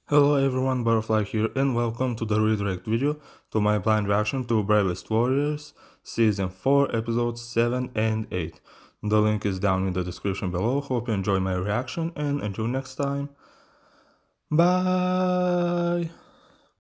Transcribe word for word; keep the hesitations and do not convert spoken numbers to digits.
Hello everyone, Butterfly here and welcome to the redirect video to my blind reaction to Bravest Warriors Season four Episodes seven and eight. The link is down in the description below. Hope you enjoy my reaction and until next time, bye!